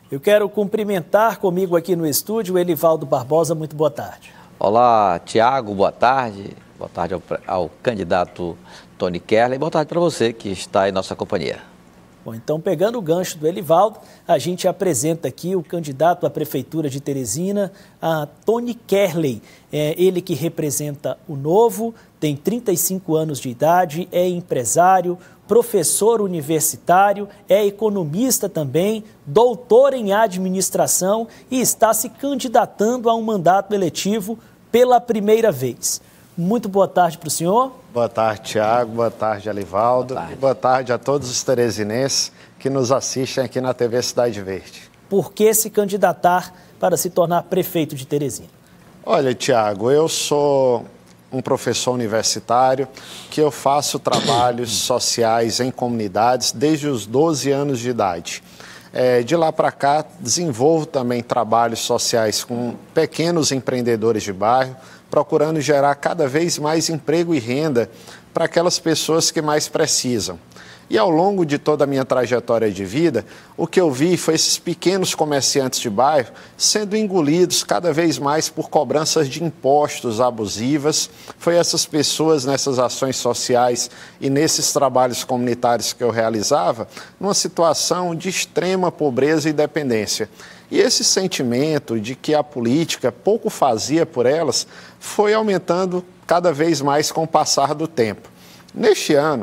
Eu quero cumprimentar comigo aqui no estúdio o Elivaldo Barbosa. Muito boa tarde. Olá, Tiago, boa tarde. Boa tarde ao candidato Tony Kerley. Boa tarde para você que está em nossa companhia. Bom, então, pegando o gancho do Elivaldo, a gente apresenta aqui o candidato à Prefeitura de Teresina, a Tony Kerley. Ele que representa o Novo, tem 35 anos de idade, é empresário, professor universitário, é economista também, doutor em administração e está se candidatando a um mandato eletivo pela primeira vez. Muito boa tarde para o senhor. Boa tarde, Tiago. Boa tarde, Elivaldo. Boa tarde. Boa tarde a todos os teresinenses que nos assistem aqui na TV Cidade Verde. Por que se candidatar para se tornar prefeito de Teresina? Olha, Tiago, eu sou um professor universitário que eu faço trabalhos sociais em comunidades desde os 12 anos de idade. De lá para cá, desenvolvo também trabalhos sociais com pequenos empreendedores de bairro, procurando gerar cada vez mais emprego e renda para aquelas pessoas que mais precisam. E ao longo de toda a minha trajetória de vida, o que eu vi foi esses pequenos comerciantes de bairro sendo engolidos cada vez mais por cobranças de impostos abusivas. Foi essas pessoas nessas ações sociais e nesses trabalhos comunitários que eu realizava, numa situação de extrema pobreza e dependência. E esse sentimento de que a política pouco fazia por elas foi aumentando cada vez mais com o passar do tempo. Neste ano,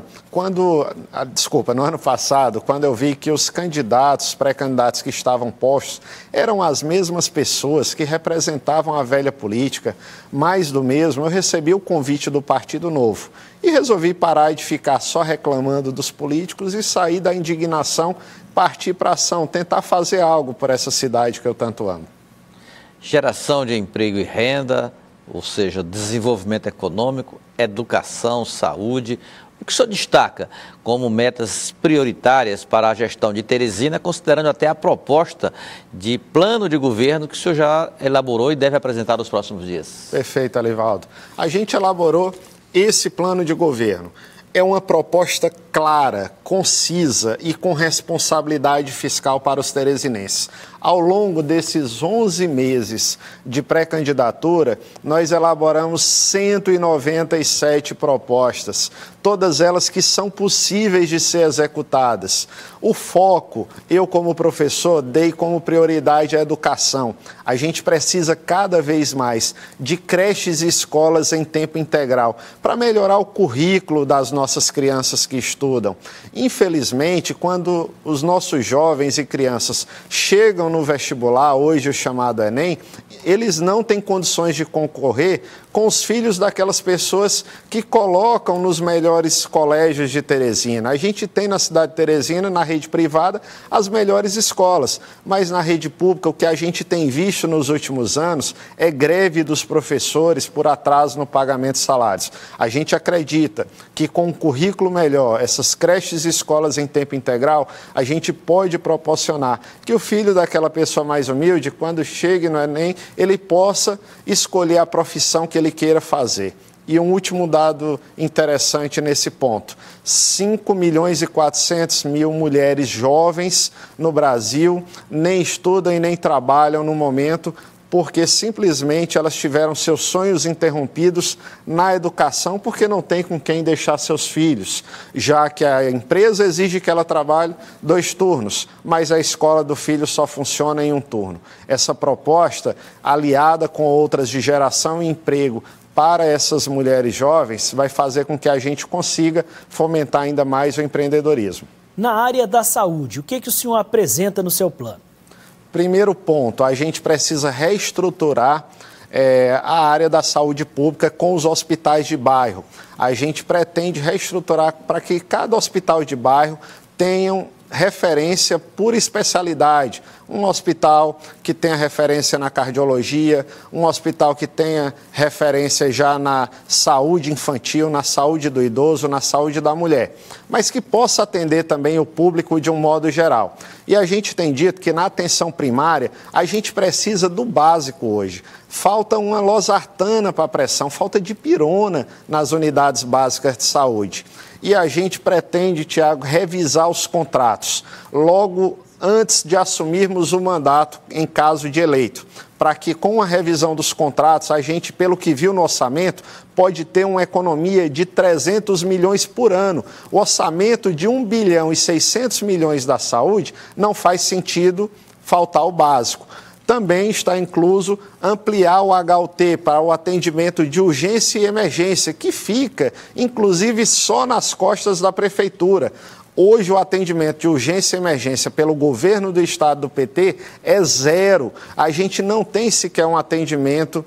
no ano passado, quando eu vi que os candidatos, pré-candidatos que estavam postos eram as mesmas pessoas que representavam a velha política, mais do mesmo, eu recebi o convite do Partido Novo e resolvi parar de ficar só reclamando dos políticos e sair da indignação, partir para a ação, tentar fazer algo por essa cidade que eu tanto amo. Geração de emprego e renda, ou seja, desenvolvimento econômico, educação, saúde. O que o senhor destaca como metas prioritárias para a gestão de Teresina, considerando até a proposta de plano de governo que o senhor já elaborou e deve apresentar nos próximos dias? Perfeito, Elivaldo. A gente elaborou esse plano de governo. É uma proposta clara, concisa e com responsabilidade fiscal para os teresinenses. Ao longo desses 11 meses de pré-candidatura, nós elaboramos 197 propostas, todas elas que são possíveis de ser executadas. O foco, eu como professor, dei como prioridade a educação. A gente precisa cada vez mais de creches e escolas em tempo integral para melhorar o currículo das nossas crianças que estudam. Infelizmente, quando os nossos jovens e crianças chegam no vestibular, hoje o chamado Enem, eles não têm condições de concorrer com os filhos daquelas pessoas que colocam nos melhores colégios de Teresina. A gente tem na cidade de Teresina, na rede privada, as melhores escolas, mas na rede pública o que a gente tem visto nos últimos anos é greve dos professores por atraso no pagamento de salários. A gente acredita que com um currículo melhor, essas creches e escolas em tempo integral, a gente pode proporcionar que o filho daquela pessoa mais humilde, quando chegue no Enem, ele possa escolher a profissão que ele queira fazer. E um último dado interessante nesse ponto, 5.400.000 mulheres jovens no Brasil nem estudam e nem trabalham no momento porque simplesmente elas tiveram seus sonhos interrompidos na educação porque não tem com quem deixar seus filhos, já que a empresa exige que ela trabalhe 2 turnos, mas a escola do filho só funciona em 1 turno. Essa proposta, aliada com outras de geração e emprego para essas mulheres jovens, vai fazer com que a gente consiga fomentar ainda mais o empreendedorismo. Na área da saúde, o que o senhor apresenta no seu plano? Primeiro ponto, a gente precisa reestruturar a área da saúde pública com os hospitais de bairro. A gente pretende reestruturar para que cada hospital de bairro tenha referência por especialidade. Um hospital que tenha referência na cardiologia, um hospital que tenha referência já na saúde infantil, na saúde do idoso, na saúde da mulher, mas que possa atender também o público de um modo geral. E a gente tem dito que na atenção primária a gente precisa do básico hoje. Falta uma losartana para a pressão, falta dipirona nas unidades básicas de saúde. E a gente pretende, Tiago, revisar os contratos. Logo antes de assumirmos o mandato em caso de eleito, para que com a revisão dos contratos, a gente, pelo que viu no orçamento, pode ter uma economia de 300 milhões por ano. O orçamento de 1 bilhão e 600 milhões da saúde não faz sentido faltar o básico. Também está incluso ampliar o HUT para o atendimento de urgência e emergência, que fica, inclusive, só nas costas da Prefeitura. Hoje, o atendimento de urgência e emergência pelo governo do estado do PT é zero. A gente não tem sequer um atendimento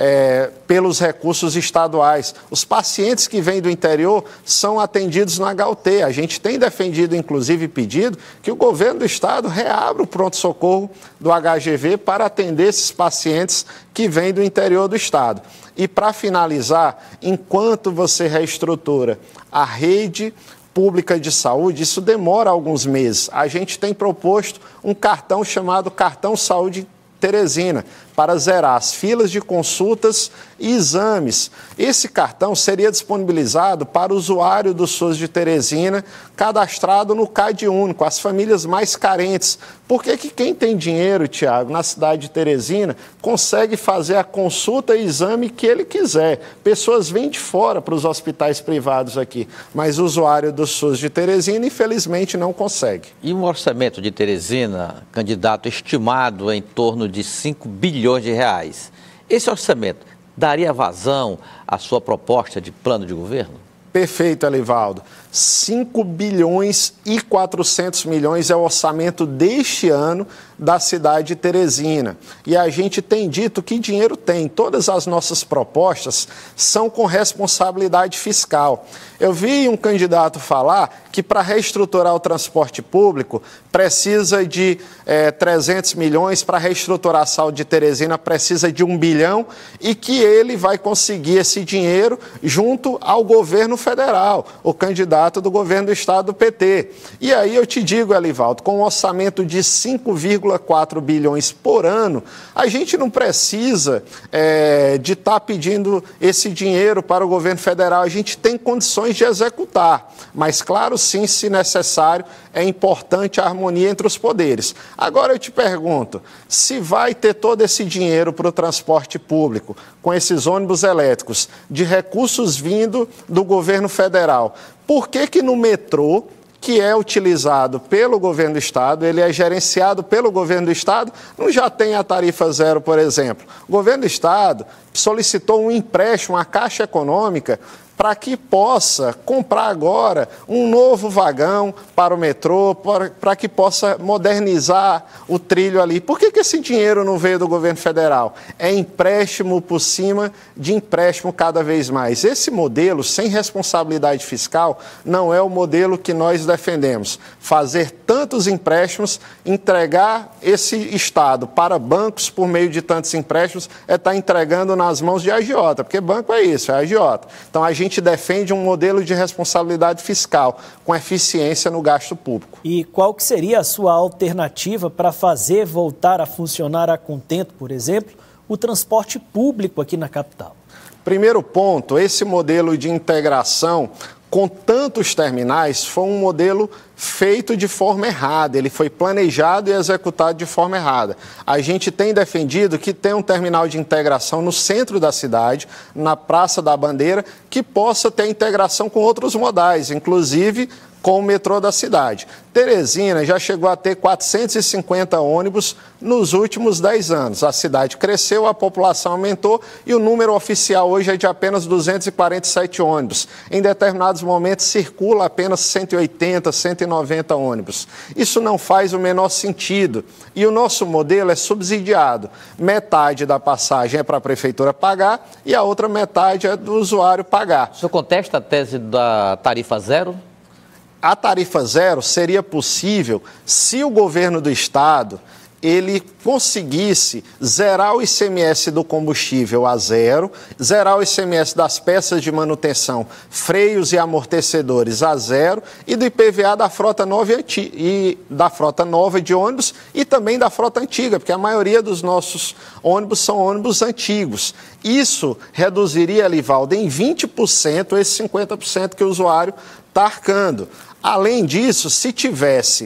pelos recursos estaduais. Os pacientes que vêm do interior são atendidos no HUT. A gente tem defendido, inclusive, pedido que o governo do estado reabra o pronto-socorro do HGV para atender esses pacientes que vêm do interior do estado. E, para finalizar, enquanto você reestrutura a rede pública de saúde, isso demora alguns meses. A gente tem proposto um cartão chamado Cartão Saúde Teresina, para zerar as filas de consultas e exames. Esse cartão seria disponibilizado para o usuário do SUS de Teresina, cadastrado no CAD único, as famílias mais carentes. Por que quem tem dinheiro, Tiago, na cidade de Teresina, consegue fazer a consulta e exame que ele quiser? Pessoas vêm de fora para os hospitais privados aqui, mas o usuário do SUS de Teresina, infelizmente, não consegue. E um orçamento de Teresina, candidato, estimado em torno de 5 bilhões de reais. Esse orçamento daria vazão à sua proposta de plano de governo? Perfeito, Elivaldo. 5 bilhões e 400 milhões é o orçamento deste ano da cidade de Teresina. E a gente tem dito que dinheiro tem. Todas as nossas propostas são com responsabilidade fiscal. Eu vi um candidato falar que para reestruturar o transporte público precisa de 300 milhões, para reestruturar a saúde de Teresina precisa de 1 bilhão e que ele vai conseguir esse dinheiro junto ao governo federal, o candidato do governo do estado do PT. E aí eu te digo, Elivaldo, com um orçamento de 5,4 bilhões por ano, a gente não precisa de estar pedindo esse dinheiro para o governo federal, a gente tem condições de executar, mas claro, sim, se necessário, é importante a harmonia entre os poderes. Agora eu te pergunto, se vai ter todo esse dinheiro para o transporte público, com esses ônibus elétricos, de recursos vindo do governo federal, por que no metrô, que é utilizado pelo governo do estado, ele é gerenciado pelo governo do estado, não já tem a tarifa zero, por exemplo? O governo do estado solicitou um empréstimo à Caixa Econômica para que possa comprar agora um novo vagão para o metrô, para que possa modernizar o trilho ali. Por que esse dinheiro não veio do governo federal? É empréstimo por cima de empréstimo cada vez mais. Esse modelo, sem responsabilidade fiscal, não é o modelo que nós defendemos. Fazer tantos empréstimos, entregar esse Estado para bancos por meio de tantos empréstimos, é estar entregando nas mãos de agiota, porque banco é isso, é agiota. Então a gente defende um modelo de responsabilidade fiscal com eficiência no gasto público. E qual que seria a sua alternativa para fazer voltar a funcionar a contento, por exemplo, o transporte público aqui na capital? Primeiro ponto, esse modelo de integração com tantos terminais foi um modelo feito de forma errada, ele foi planejado e executado de forma errada. A gente tem defendido que tem um terminal de integração no centro da cidade, na Praça da Bandeira, que possa ter integração com outros modais, inclusive com o metrô da cidade. Teresina já chegou a ter 450 ônibus nos últimos 10 anos. A cidade cresceu, a população aumentou e o número oficial hoje é de apenas 247 ônibus. Em determinados momentos circula apenas 180, 190 ônibus. Isso não faz o menor sentido. E o nosso modelo é subsidiado. Metade da passagem é para a prefeitura pagar e a outra metade é do usuário pagar. O senhor contesta a tese da tarifa zero? A tarifa zero seria possível se o governo do estado ele conseguisse zerar o ICMS do combustível a zero, zerar o ICMS das peças de manutenção, freios e amortecedores a zero e do IPVA da frota nova de ônibus e também da frota antiga, porque a maioria dos nossos ônibus são ônibus antigos. Isso reduziria, Elivaldo, em 20% esse 50% que o usuário está arcando. Além disso, se tivesse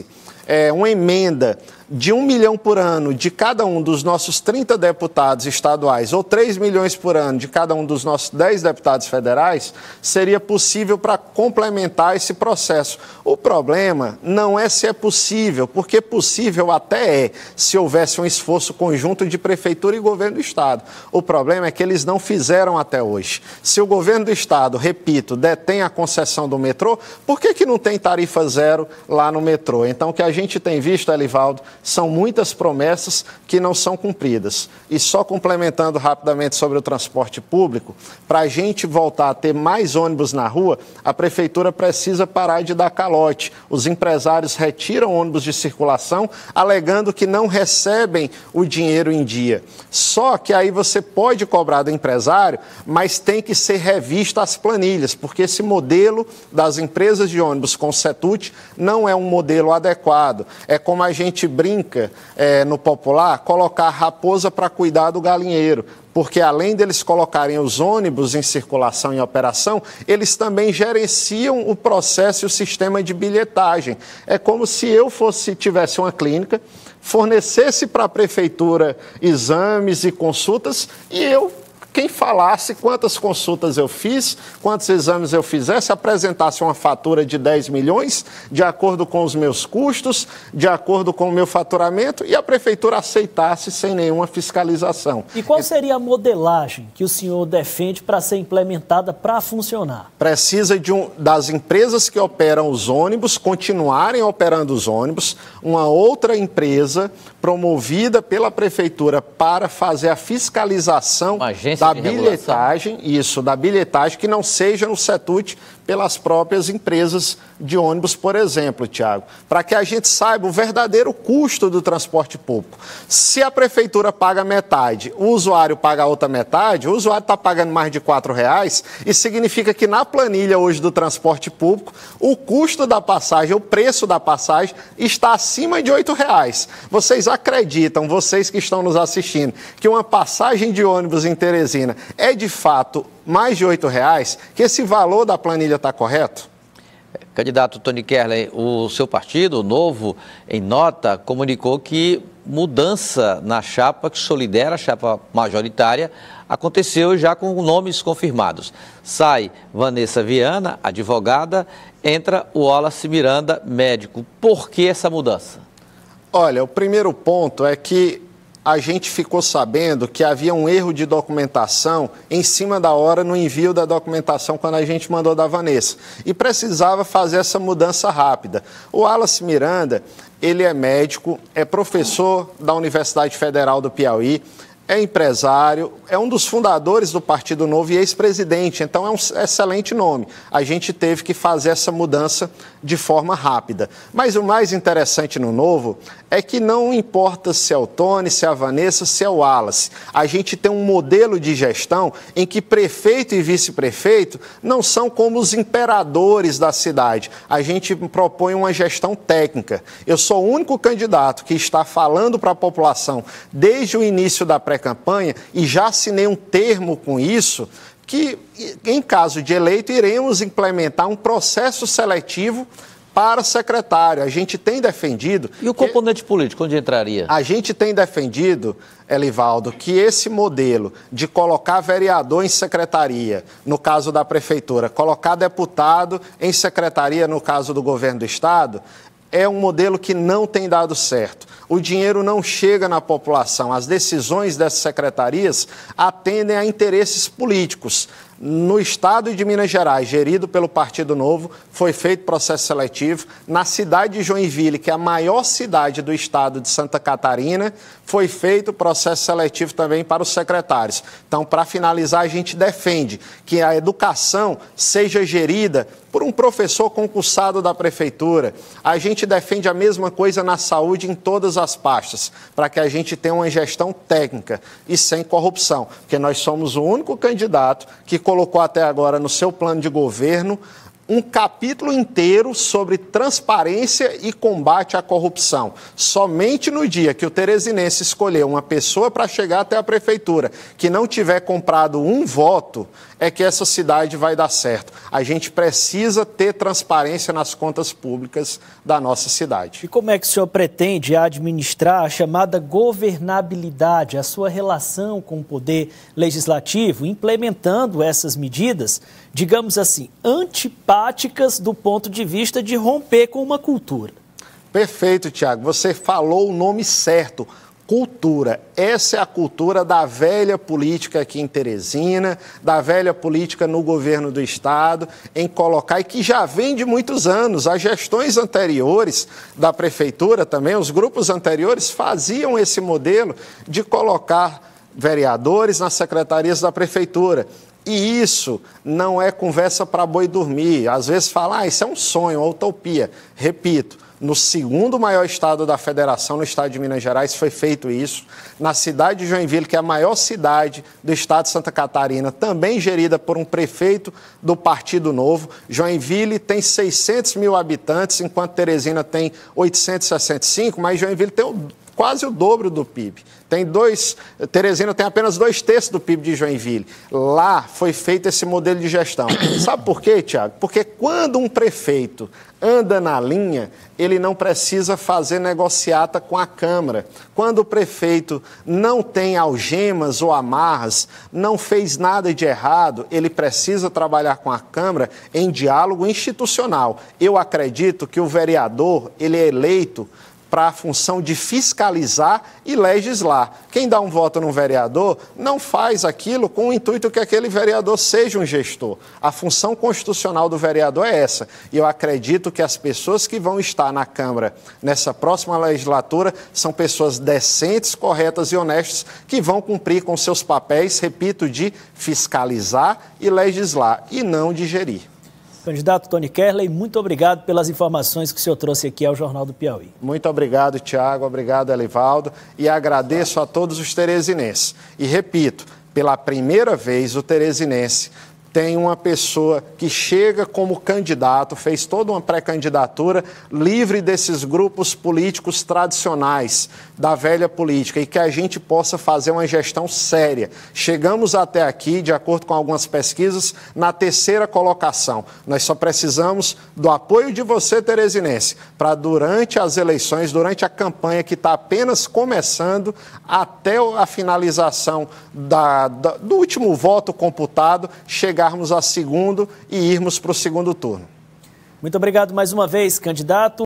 uma emenda de 1 milhão por ano de cada um dos nossos 30 deputados estaduais ou 3 milhões por ano de cada um dos nossos 10 deputados federais, seria possível para complementar esse processo. O problema não é se é possível, porque possível até é, se houvesse um esforço conjunto de prefeitura e governo do estado. O problema é que eles não fizeram até hoje. Se o governo do estado, repito, detém a concessão do metrô, por que não tem tarifa zero lá no metrô? Então, o que a gente tem visto, Elivaldo, são muitas promessas que não são cumpridas. E só complementando rapidamente sobre o transporte público, para a gente voltar a ter mais ônibus na rua, a prefeitura precisa parar de dar calote. Os empresários retiram ônibus de circulação, alegando que não recebem o dinheiro em dia. Só que aí você pode cobrar do empresário, mas tem que ser revista as planilhas, porque esse modelo das empresas de ônibus com CETUT não é um modelo adequado. É como a gente brinca no popular, colocar a raposa para cuidar do galinheiro. Porque além deles colocarem os ônibus em circulação e operação, eles também gerenciam o processo e o sistema de bilhetagem. É como se eu tivesse uma clínica, fornecesse para a prefeitura exames e consultas e quem falasse quantas consultas eu fiz, quantos exames eu fizesse, apresentasse uma fatura de 10 milhões, de acordo com os meus custos, de acordo com o meu faturamento, e a prefeitura aceitasse sem nenhuma fiscalização. E qual seria a modelagem que o senhor defende para ser implementada para funcionar? Precisa das empresas que operam os ônibus continuarem operando os ônibus, uma outra empresa promovida pela prefeitura para fazer a fiscalização da bilhetagem, da bilhetagem que não seja no CETUT pelas próprias empresas de ônibus, por exemplo, Tiago, para que a gente saiba o verdadeiro custo do transporte público. Se a prefeitura paga metade, o usuário paga a outra metade, o usuário está pagando mais de R$4, isso significa que na planilha hoje do transporte público, o custo da passagem, o preço da passagem está acima de R$8. Vocês acreditam, vocês que estão nos assistindo, que uma passagem de ônibus em Teresina é de fato mais de R$8, que esse valor da planilha está correto? Candidato Tony Kerley, o seu partido, o Novo, em nota, comunicou que mudança na chapa que lidera a chapa majoritária aconteceu já com nomes confirmados. Sai Vanessa Viana, advogada, entra o Wallace Miranda, médico. Por que essa mudança? Olha, o primeiro ponto é que a gente ficou sabendo que havia um erro de documentação em cima da hora no envio da documentação quando a gente mandou da Vanessa. E precisava fazer essa mudança rápida. O Wallace Miranda, ele é médico, é professor da Universidade Federal do Piauí, é empresário, é um dos fundadores do Partido Novo e ex-presidente, então é um excelente nome. A gente teve que fazer essa mudança de forma rápida. Mas o mais interessante no Novo é que não importa se é o Tony, se é a Vanessa, se é o Wallace. A gente tem um modelo de gestão em que prefeito e vice-prefeito não são como os imperadores da cidade. A gente propõe uma gestão técnica. Eu sou o único candidato que está falando para a população desde o início da pré-campanha e já assinei um termo com isso, que em caso de eleito iremos implementar um processo seletivo para secretário. A gente tem defendido... E o componente político, onde entraria? A gente tem defendido, Elivaldo, que esse modelo de colocar vereador em secretaria, no caso da prefeitura, colocar deputado em secretaria, no caso do governo do estado, é um modelo que não tem dado certo. O dinheiro não chega na população. As decisões dessas secretarias atendem a interesses políticos. No estado de Minas Gerais, gerido pelo Partido Novo, foi feito processo seletivo. Na cidade de Joinville, que é a maior cidade do estado de Santa Catarina, foi feito processo seletivo também para os secretários. Então, para finalizar, a gente defende que a educação seja gerida por um professor concursado da prefeitura. A gente defende a mesma coisa na saúde em todas as pastas, para que a gente tenha uma gestão técnica e sem corrupção, porque nós somos o único candidato que colocou até agora no seu plano de governo um capítulo inteiro sobre transparência e combate à corrupção. Somente no dia que o teresinense escolher uma pessoa para chegar até a prefeitura que não tiver comprado um voto, é que essa cidade vai dar certo. A gente precisa ter transparência nas contas públicas da nossa cidade. E como é que o senhor pretende administrar a chamada governabilidade, a sua relação com o poder legislativo, implementando essas medidas, digamos assim, antipáticas do ponto de vista de romper com uma cultura? Perfeito, Tiago. Você falou o nome certo. Cultura. Essa é a cultura da velha política aqui em Teresina, da velha política no governo do estado, em colocar, e que já vem de muitos anos. As gestões anteriores da prefeitura também, os grupos anteriores faziam esse modelo de colocar vereadores nas secretarias da prefeitura. E isso não é conversa para boi dormir. Às vezes fala, isso é um sonho, uma utopia. Repito, no segundo maior estado da federação, no estado de Minas Gerais, foi feito isso. Na cidade de Joinville, que é a maior cidade do estado de Santa Catarina, também gerida por um prefeito do Partido Novo. Joinville tem 600 mil habitantes, enquanto Teresina tem 865, mas Joinville tem quase o dobro do PIB. Teresina tem apenas 2/3 do PIB de Joinville. Lá foi feito esse modelo de gestão. Sabe por quê, Tiago? Porque quando um prefeito anda na linha, ele não precisa fazer negociata com a Câmara. Quando o prefeito não tem algemas ou amarras, não fez nada de errado, ele precisa trabalhar com a Câmara em diálogo institucional. Eu acredito que o vereador, ele é eleito para a função de fiscalizar e legislar. Quem dá um voto num vereador não faz aquilo com o intuito que aquele vereador seja um gestor. A função constitucional do vereador é essa. E eu acredito que as pessoas que vão estar na Câmara nessa próxima legislatura são pessoas decentes, corretas e honestas que vão cumprir com seus papéis, repito, de fiscalizar e legislar e não de gerir. Candidato Tony Kerley, muito obrigado pelas informações que o senhor trouxe aqui ao Jornal do Piauí. Muito obrigado, Tiago, obrigado, Elivaldo, e agradeço a todos os teresinenses. E repito, pela primeira vez o teresinense tem uma pessoa que chega como candidato, fez toda uma pré-candidatura livre desses grupos políticos tradicionais da velha política e que a gente possa fazer uma gestão séria. Chegamos até aqui, de acordo com algumas pesquisas, na terceira colocação. Nós só precisamos do apoio de você, teresinense, para durante as eleições, durante a campanha que está apenas começando, até a finalização do último voto computado, chegarmos a segundo e irmos para o segundo turno. Muito obrigado mais uma vez, candidato.